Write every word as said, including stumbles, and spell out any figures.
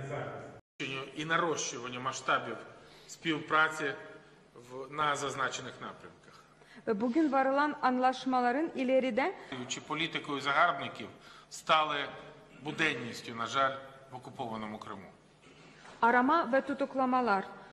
і нарощуванню масштабів співпраці на зазначених напрямках. Bugün varılan anlaşmaların ileride Чи політикою загарбників стали буденністю, на жаль, в окупованому Криму. arama ve tutuklamalar